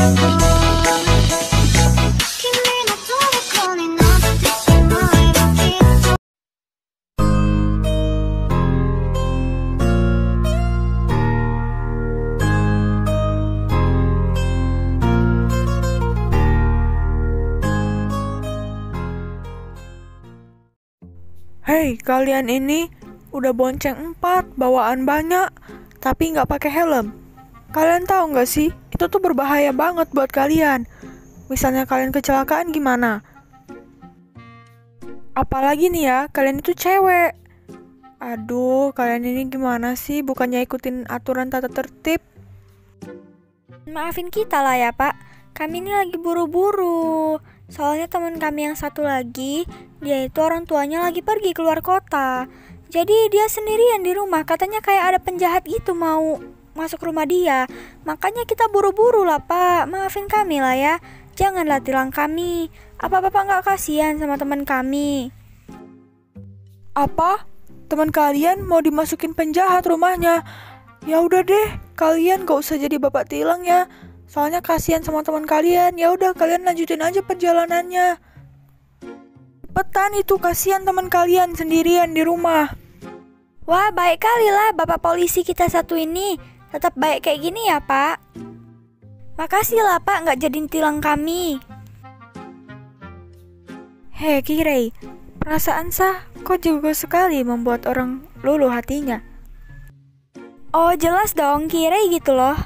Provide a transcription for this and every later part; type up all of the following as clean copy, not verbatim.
Hei, kalian ini udah bonceng 4, bawaan banyak, tapi nggak pakai helm. Kalian tahu nggak sih, itu tuh berbahaya banget buat kalian. Misalnya kalian kecelakaan gimana? Apalagi nih ya, kalian itu cewek. Aduh, kalian ini gimana sih? Bukannya ikutin aturan tata tertib? Maafin kita lah ya Pak, kami ini lagi buru-buru. Soalnya teman kami yang satu lagi, dia itu orang tuanya lagi pergi keluar kota. Jadi dia sendirian di rumah, katanya kayak ada penjahat gitu mau masuk rumah dia. Makanya kita buru-buru lah Pak, maafin kami lah ya. Janganlah tilang kami. Apa Bapak nggak kasihan sama teman kami? Apa? Teman kalian mau dimasukin penjahat rumahnya? Ya udah deh, kalian gak usah jadi bapak tilang ya. Soalnya kasihan sama teman kalian. Ya udah, kalian lanjutin aja perjalanannya. Cepetan itu, kasihan teman kalian sendirian di rumah. Wah, baik kali lah Bapak polisi kita satu ini. Tetap baik kayak gini ya Pak. Makasih lah Pak nggak jadiin tilang kami. Hei Kirei, perasaan sah kok juga sekali membuat orang luluh hatinya. Oh jelas dong, Kirei gitu loh.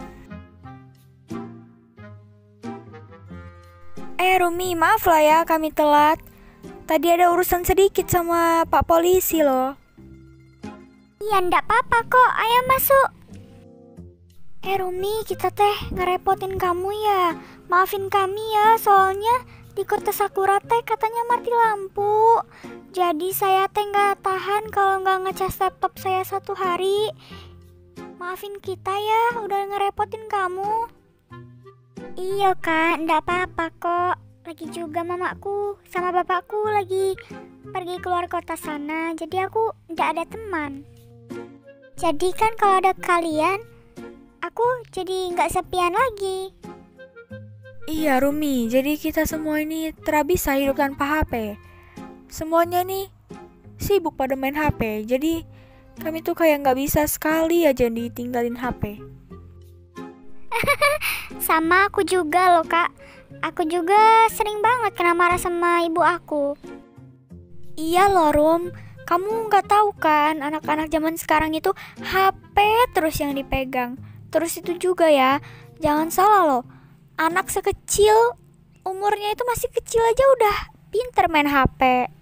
Rumi, maaf lah ya kami telat. Tadi ada urusan sedikit sama Pak polisi loh. Iya, ndak apa-apa kok, ayo masuk. Rumi, kita teh ngerepotin kamu ya. Maafin kami ya, soalnya di kota Sakura teh katanya mati lampu. Jadi saya teh nggak tahan kalau nggak ngecas laptop saya 1 hari. Maafin kita ya, udah ngerepotin kamu. Iya kak, ndak apa-apa kok. Lagi juga mamaku sama bapakku lagi pergi keluar kota sana. Jadi aku ndak ada teman. Jadi kan kalau ada kalian, aku jadi nggak sepian lagi. Iya Rumi, jadi kita semua ini terabisa hidup tanpa HP. Semuanya nih sibuk pada main HP. Jadi kami tuh kayak nggak bisa sekali aja ditinggalin HP. Sama aku juga loh kak. Aku juga sering banget kena marah sama ibu aku. Iya loh Rum, kamu nggak tahu kan anak-anak zaman sekarang itu HP terus yang dipegang. Terus itu juga ya, jangan salah loh, anak sekecil umurnya itu masih kecil aja udah pinter main HP.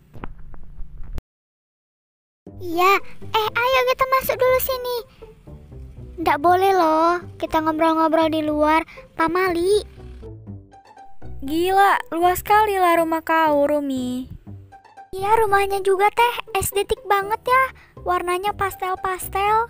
Iya, ayo kita masuk dulu sini. Nggak boleh loh, kita ngobrol-ngobrol di luar, pamali. Gila, luas sekali lah rumah kau, Rumi. Iya, rumahnya juga teh estetik banget ya, warnanya pastel-pastel.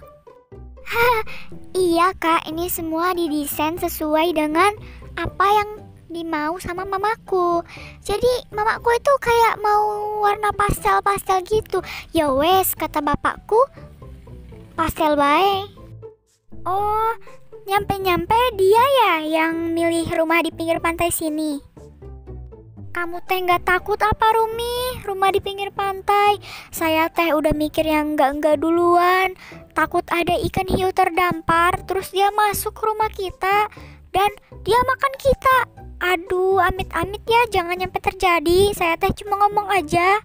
Iya kak, ini semua didesain sesuai dengan apa yang dimau sama mamaku. Jadi mamaku itu kayak mau warna pastel-pastel gitu. Ya wes, kata bapakku, pastel bae. Oh, nyampe-nyampe dia ya yang milih rumah di pinggir pantai sini. Kamu teh nggak takut apa Rumi? Rumah di pinggir pantai. Saya teh udah mikir yang enggak duluan. Takut ada ikan hiu terdampar, terus dia masuk ke rumah kita dan dia makan kita. Aduh, amit-amit ya, jangan nyampe terjadi. Saya teh cuma ngomong aja.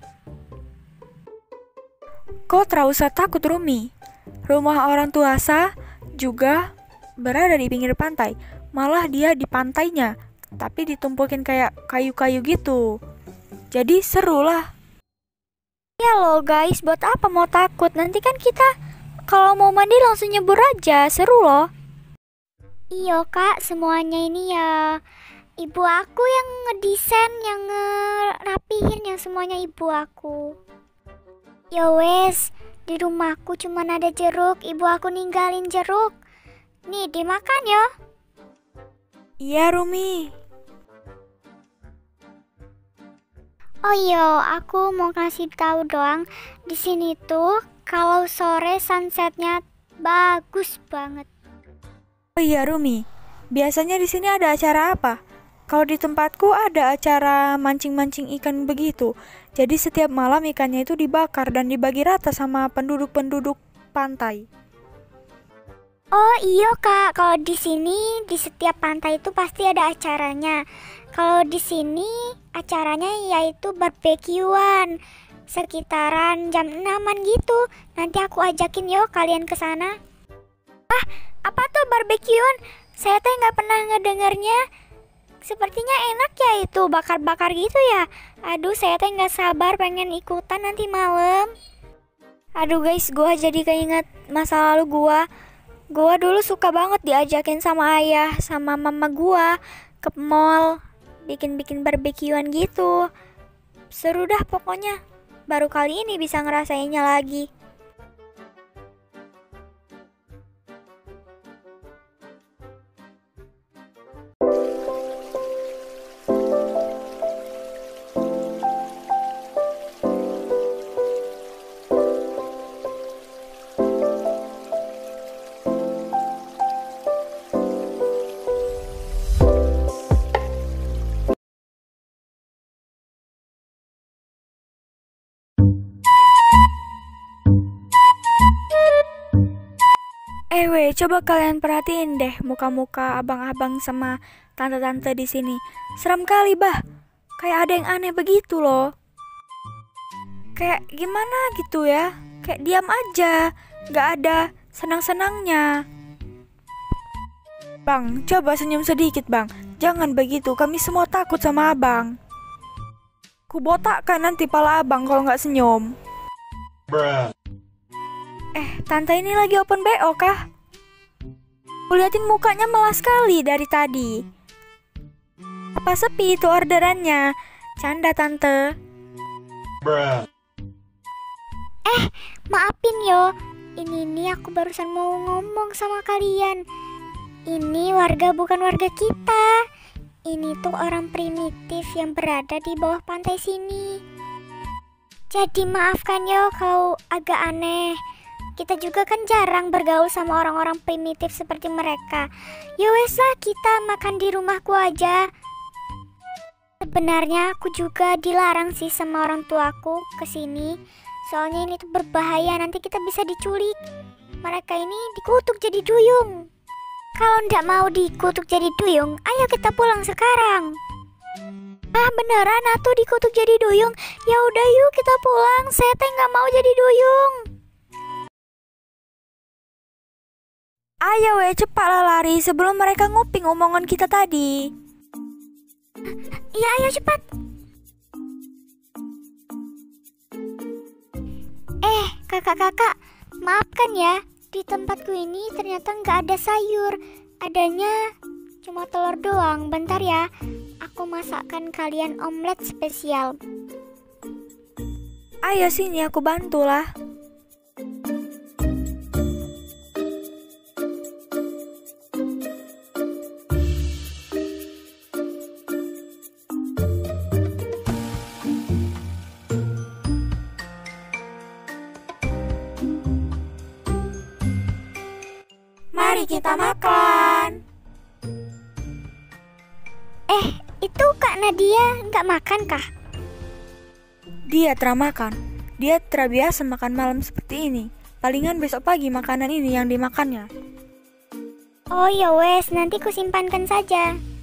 Kau terlalu usah takut Rumi. Rumah orang tua Sa juga berada di pinggir pantai. Malah dia di pantainya, tapi ditumpukin kayak kayu-kayu gitu. Jadi seru lah. Ya loh guys, buat apa mau takut? Nanti kan kita kalau mau mandi langsung nyebur aja, seru loh. Iya kak, semuanya ini ya ibu aku yang ngedesain, yang ngerapihin, yang semuanya ibu aku. Ya wes, di rumahku cuma ada jeruk, ibu aku ninggalin jeruk. Nih dimakan ya. Iya Rumi. Oh iya, aku mau kasih tahu doang. Di sini tuh kalau sore sunsetnya bagus banget. Oh iya Rumi, Biasanya di sini ada acara apa? Kalau di tempatku ada acara mancing-mancing ikan begitu. Jadi setiap malam ikannya itu dibakar dan dibagi rata sama penduduk-penduduk pantai. Oh iya Kak, kalau di sini di setiap pantai itu pasti ada acaranya. Kalau di sini acaranya yaitu barbekyuan sekitaran jam 6-an gitu. Nanti aku ajakin yo kalian ke sana. Ah, apa tuh barbekyuan? Saya teh nggak pernah ngedengarnya. Sepertinya enak ya itu, bakar-bakar gitu ya. Aduh, saya teh nggak sabar pengen ikutan nanti malam. Aduh guys, gua jadi keinget masa lalu gua. Gua dulu suka banget diajakin sama ayah sama mama gua ke mall, bikin-bikin barbekyuan gitu. Seru dah pokoknya. Baru kali ini bisa ngerasainnya lagi. Weh, coba kalian perhatiin deh muka-muka abang-abang sama tante-tante di sini. Seram kali, bah. Kayak ada yang aneh begitu loh. Kayak gimana gitu ya? Kayak diam aja, gak ada senang-senangnya. Bang, coba senyum sedikit, Bang. Jangan begitu, kami semua takut sama abang. Kubotakkan nanti pala abang kalau nggak senyum. Bruh. Tante ini lagi open BO kah? Kuliatin mukanya melas sekali dari tadi. Apa sepi itu orderannya? Canda tante. Bruh. Maafin yo, ini aku barusan mau ngomong sama kalian. Ini warga bukan warga kita. Ini tuh orang primitif yang berada di bawah pantai sini. Jadi maafkan yo kalau agak aneh. Kita juga kan jarang bergaul sama orang-orang primitif seperti mereka. Ya wes lah, kita makan di rumahku aja. Sebenarnya aku juga dilarang sih sama orang tuaku kesini. Soalnya ini tuh berbahaya, nanti kita bisa diculik. Mereka ini dikutuk jadi duyung. Kalau ndak mau dikutuk jadi duyung, ayo kita pulang sekarang. Ah beneran atuh dikutuk jadi duyung? Ya udah yuk kita pulang, saya teh nggak mau jadi duyung. Ayo weh, cepatlah lari sebelum mereka nguping omongan kita tadi. Iya ayo cepat. Kakak-kakak, maafkan ya, di tempatku ini ternyata nggak ada sayur. Adanya cuma telur doang. Bentar ya, aku masakkan kalian omelet spesial. Ayo sini aku bantulah. Mari kita makan. Itu Kak Nadia nggak makan kah? Dia teramakan. Dia terbiasa makan malam seperti ini. Palingan besok pagi makanan ini yang dimakannya. Oh ya wes, nanti ku simpankan saja.